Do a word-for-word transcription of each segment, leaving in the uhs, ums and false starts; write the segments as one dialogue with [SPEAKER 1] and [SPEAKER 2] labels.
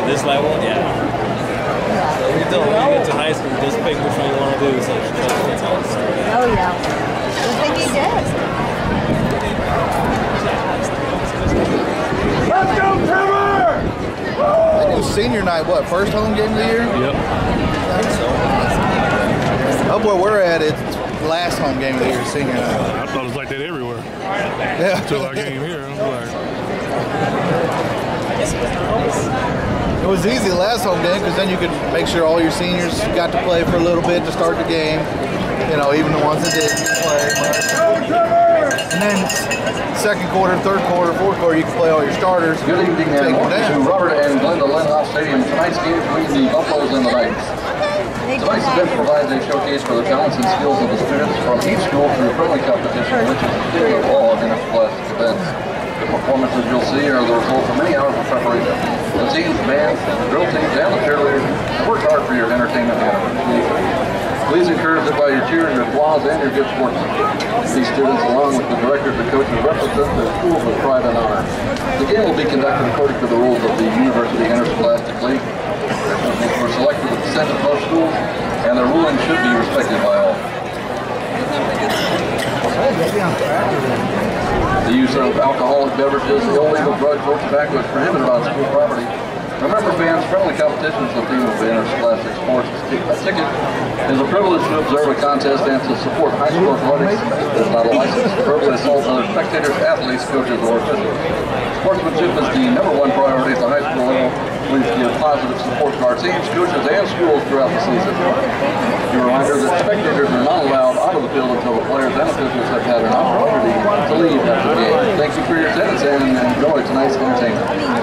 [SPEAKER 1] this level, yeah. So we don't when you get to high school, just pick which one you want to do. So that's how it started.
[SPEAKER 2] Oh yeah. Good thing he did.
[SPEAKER 3] Let's go, Trevor!
[SPEAKER 4] They do senior night, what, first home game of the year?
[SPEAKER 1] Yep. I think so.
[SPEAKER 4] Up where we're at, it's last home game of the year, senior night.
[SPEAKER 5] I thought it was like that everywhere.
[SPEAKER 4] Yeah.
[SPEAKER 5] Until I came here. I was like,
[SPEAKER 4] it was easy last home game because then you could make sure all your seniors got to play for a little bit to start the game. You know, even the ones that didn't play. And then second quarter, third quarter, fourth quarter, you can play all your starters.
[SPEAKER 6] Good evening and welcome to Robert and Glenda Lindhoff Stadium. Tonight's game between the Buffaloes and the Knights. Tonight's event provides a showcase for the talents and skills of the students from each school through friendly competition, which is particular of all of interscholastic events. The performances you'll see are the result of many hours of preparation. The teams, bands, the drill teams, and the cheerleaders work hard for your entertainment and appreciation. Please encourage it by your cheering, your applause, and your good sportsmanship. These students, along with the directors and coaches, represent their schools with pride and honor. The game will be conducted according to the rules of the University Interscholastic League. Which were selected with consent of most schools, and their ruling should be respected by all. The use of alcoholic beverages, illegal drugs, or tobacco is prohibited on school property. Remember, fans, friendly competition is the theme of the interscholastic sports. A ticket is a privilege to observe a contest and to support high school athletics. It is not a license to verbally assault other spectators, athletes, coaches, or officials. Sportsmanship is the number one priority at the high school level. Please give positive support to our teams, coaches, and schools throughout the season. Your reminder that spectators are not allowed out of the field until the players and officials have had an opportunity to leave after the game. Thank you for your attendance and enjoy tonight's entertainment.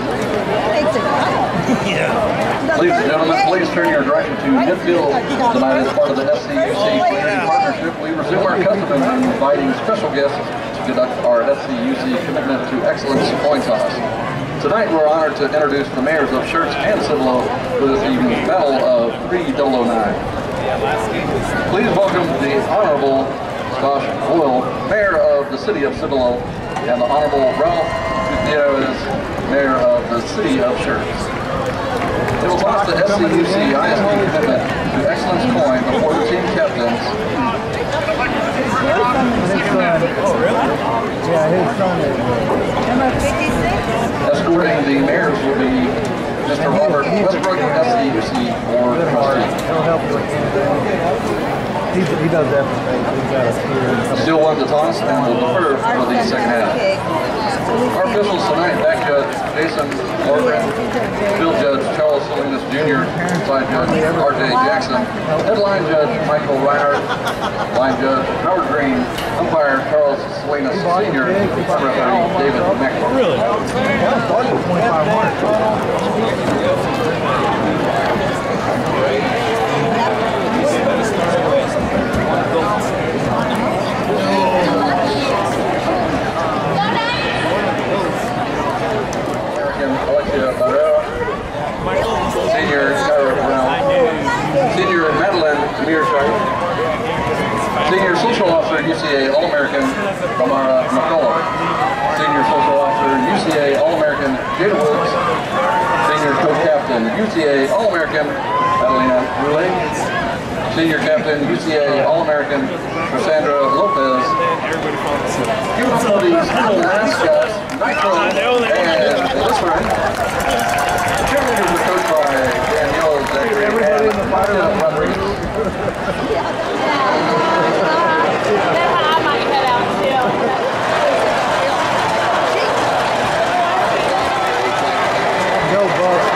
[SPEAKER 2] Yeah.
[SPEAKER 6] Ladies and gentlemen, please turn your direction to midfield. Tonight as part of the S C U C Community Partnership, we resume our custom in inviting special guests to conduct our S C U C Commitment to Excellence coin toss. Tonight we're honored to introduce the mayors of Schertz and Cibolo for this evening's Medal of three thousand nine. Please welcome the Honorable Josh Boyle, Mayor of the City of Cibolo, and the Honorable Ralph Gutierrez, Mayor of the City of Schertz. It will toss the S C U C I S D Commitment to Excellence coin before the team captains.
[SPEAKER 4] Oh, really? Yeah, his son is.
[SPEAKER 2] Number fifty-six?
[SPEAKER 6] Escorting the mayors will be Mister Robert Westbrook, S C U C Board Trustee.
[SPEAKER 4] He'll help you with anything. He, he does everything. He's got a spear.
[SPEAKER 6] Still one to toss and will defer for the second half. Our officials tonight, back judge Jason Morgan, field judge Charles Salinas Junior, side judge R J Jackson, headline judge Michael Reinhardt, line judge Howard Green, umpire Charles Salinas Senior, referee David McNamara.
[SPEAKER 1] Really?
[SPEAKER 4] That started with twenty-five marks.
[SPEAKER 6] Alexia Barrera, Senior Tyra Brown, Senior Madeline Mearshart, Senior Social Officer U C A All-American Tamara McCullough, Senior Social Officer U C A All-American Jada Woods, Senior Co-Captain U C A All-American Adelina Roulet, Senior Captain U C A All-American Cassandra Lopez, Utilities School Mascots Nitro and Glycerin. Cheerleaders are coached by Danielle Zachary and Marta Rodriguez.
[SPEAKER 4] Go, Bucks.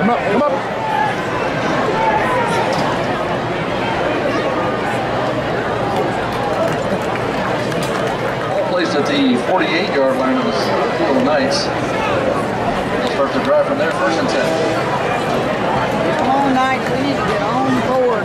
[SPEAKER 4] Come up, come up.
[SPEAKER 6] Placed at the forty-eight yard line of the Field Knights. They'll start the drive from there, first and ten.
[SPEAKER 2] Come on, Knights. We need to get on board.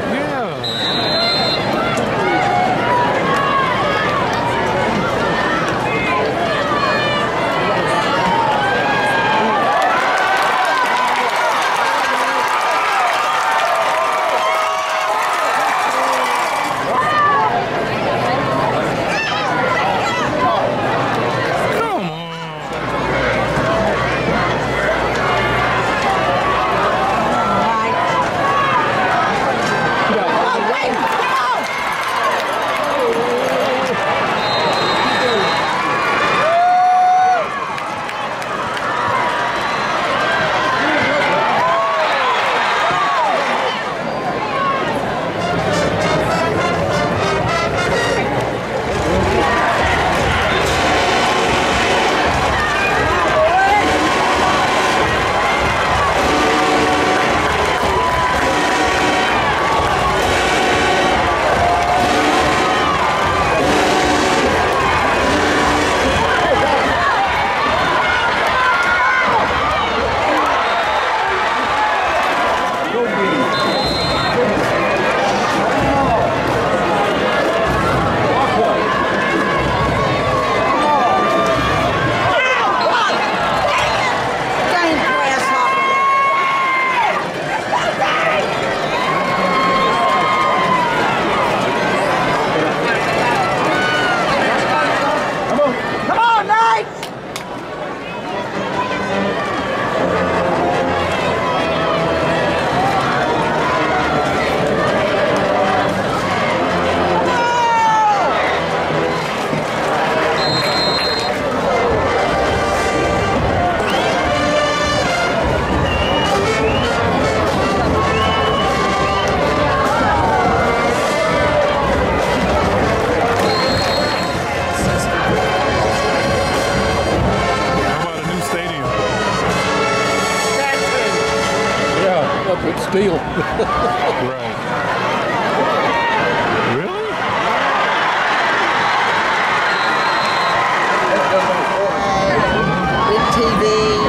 [SPEAKER 7] Steel.
[SPEAKER 5] Right. Really?
[SPEAKER 2] Big T V.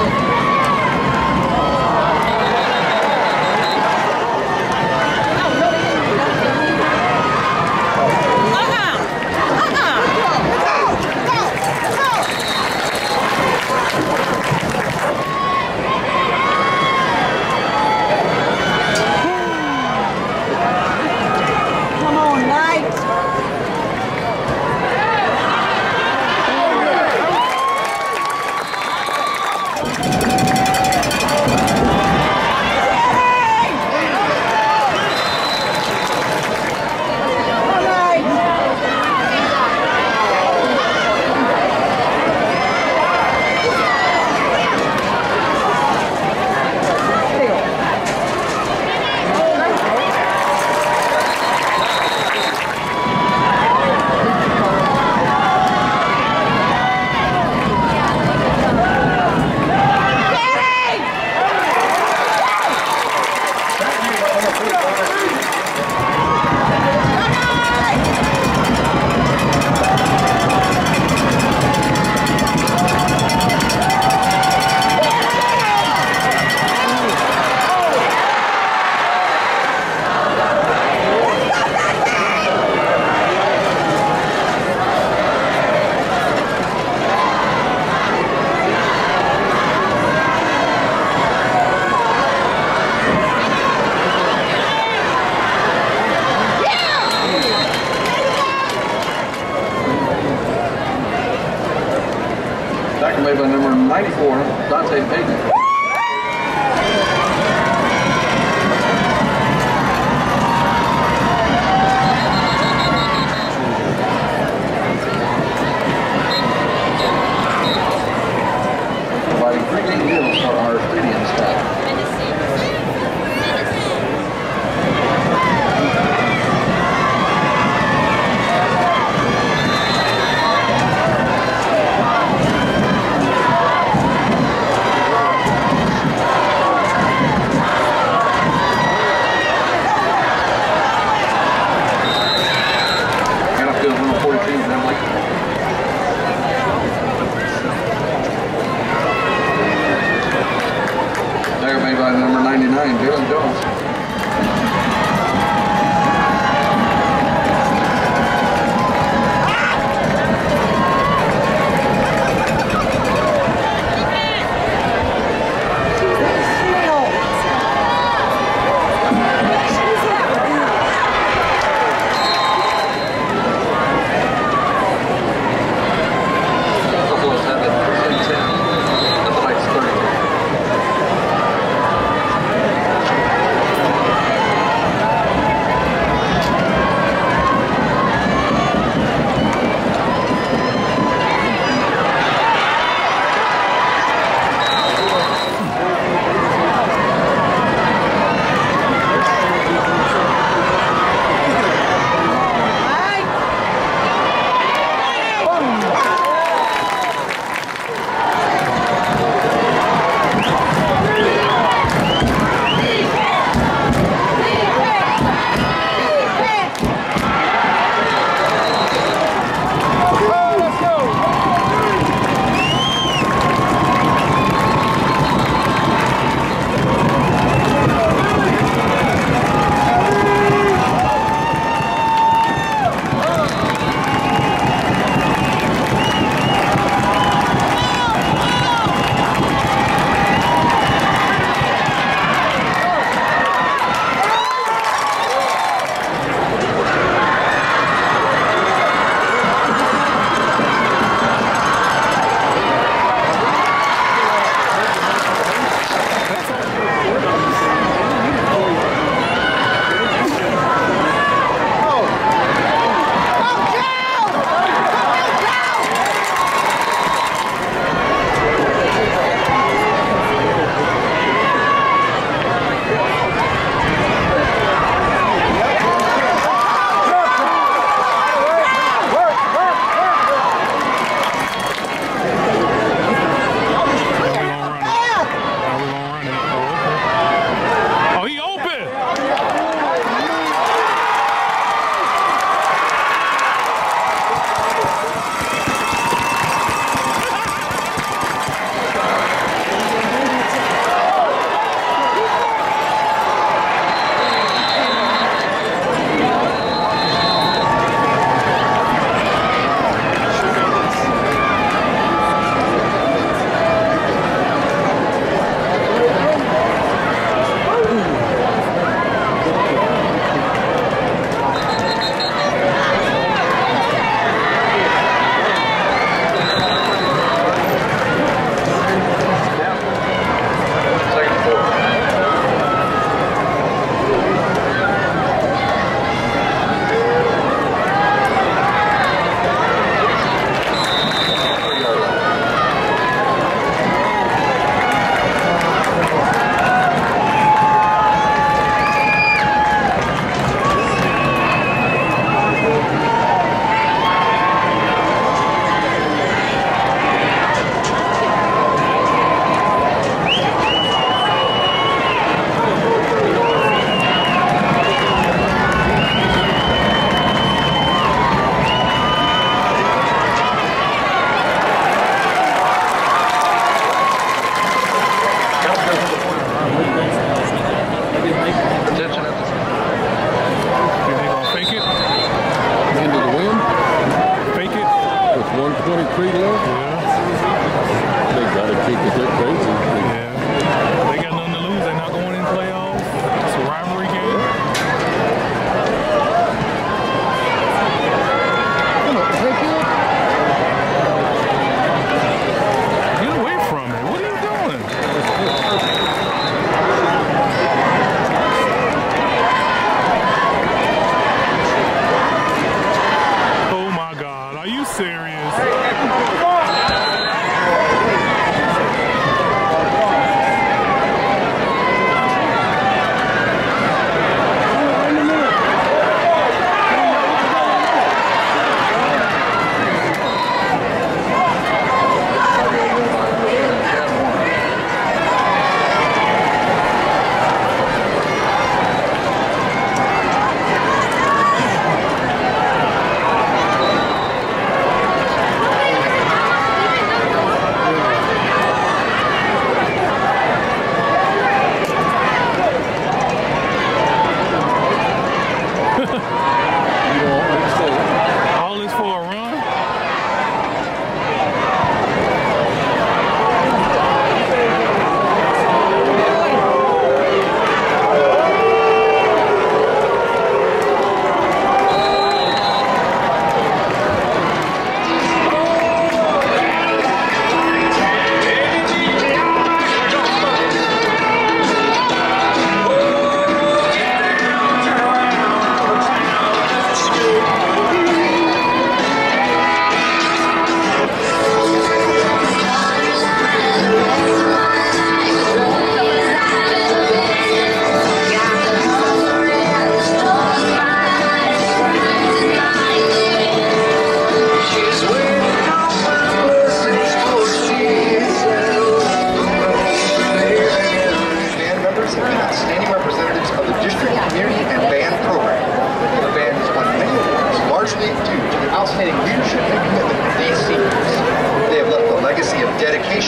[SPEAKER 6] Made by number ninety-four, Dante Payton. Providing pregame meals for our stadium staff. nine, Jalen Jones. Buffaloes have it ten ten, and the Knights thirty.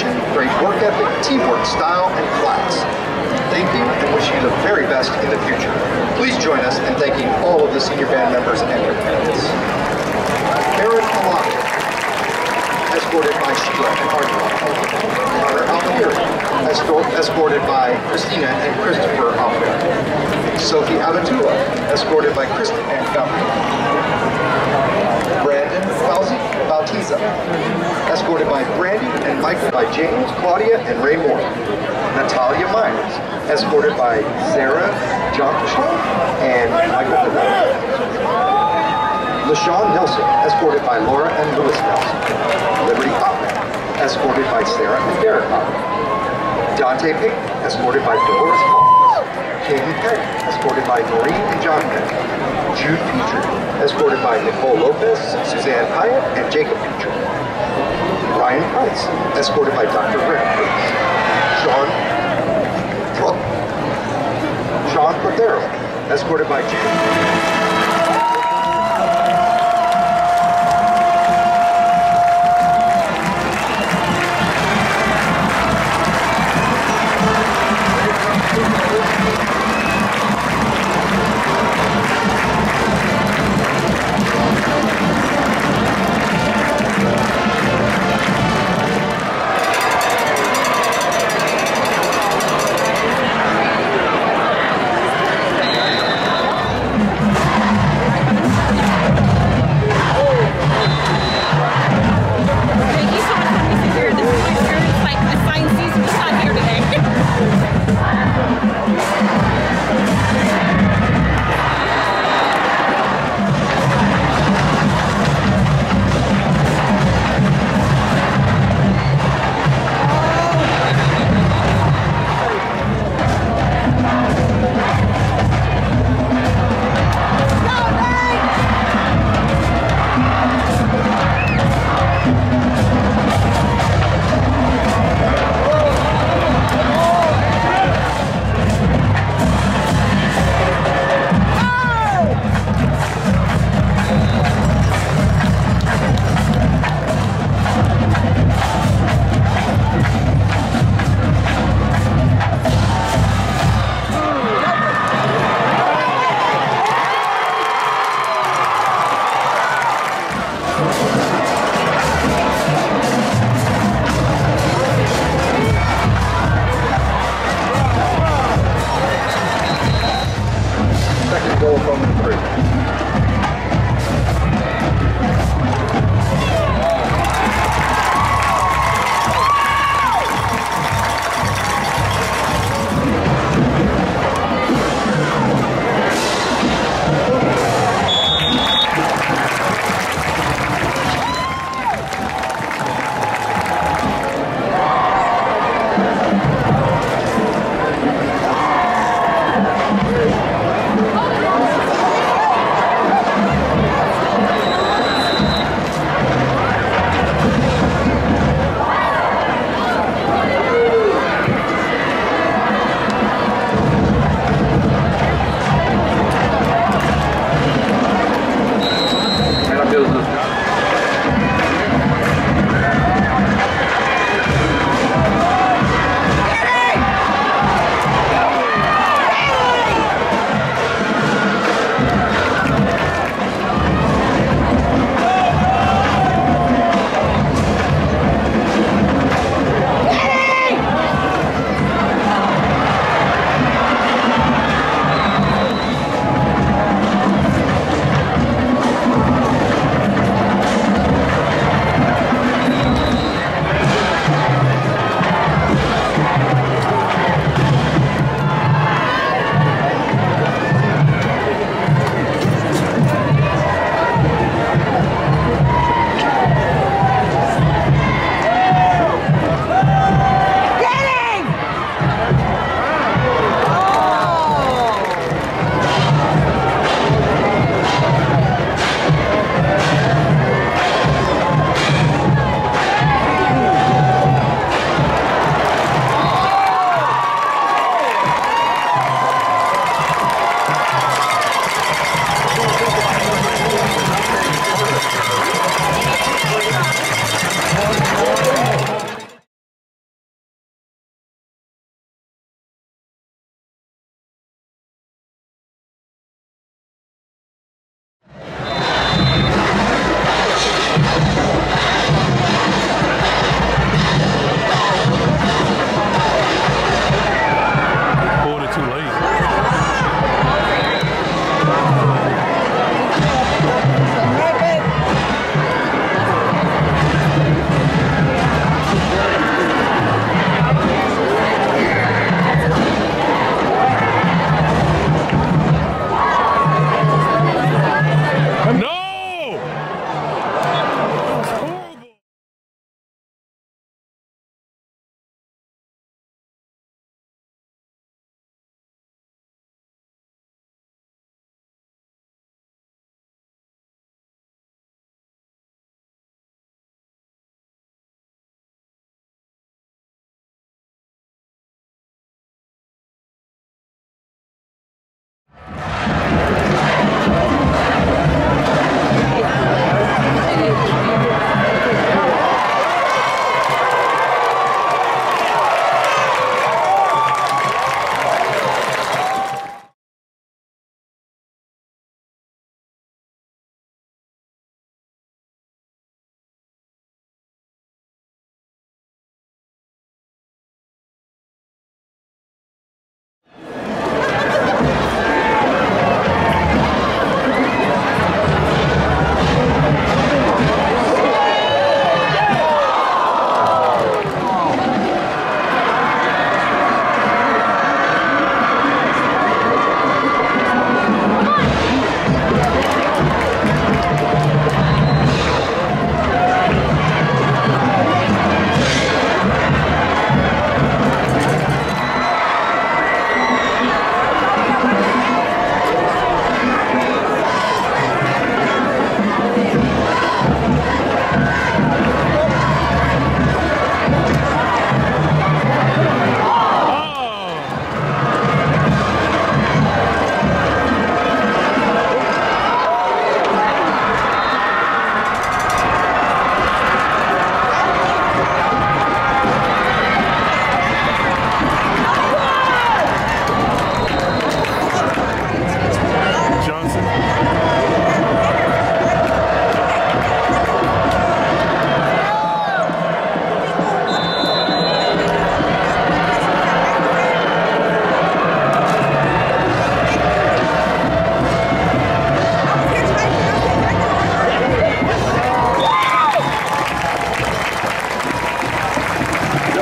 [SPEAKER 7] dedication, great work ethic, teamwork, style, and class. Thank you and wish you the very best in the future. Please join us in thanking all of the senior band members and their parents. Aaron Alonso, escorted by Sheila and Arthur. Connor Alfieri, escorted by Christina and Christopher Alfieri. Sophie Abatula, escorted by Kristen and Gabriel. Brandon Fauzi Bautiza, escorted by Brandy and Michael, by James, Claudia, and Ray Moore. Natalia Myers, escorted by Sarah Johnson and Michael Miller. LaShawn Nelson, escorted by Laura and Lewis Nelson. Liberty Hoffman, escorted by Sarah and Derek Hoffman. Dante Pink, escorted by Dolores Collins. Katie Peck, escorted by Maureen and John Peck. Jude Petrie, escorted by Nicole Lopez, Suzanne Hyatt, and Jacob Petrie. Ryan Price, escorted by Doctor Rick Price. Sean Pro- Sean Cordero, escorted by James.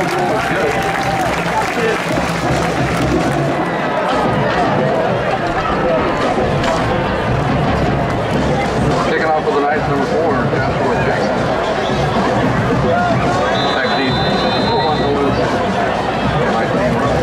[SPEAKER 6] Kicking off with the ninth, number four, Joshua Jackson. Back deep, number one, Lewis. Mike Dean Run.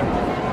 [SPEAKER 1] Yeah.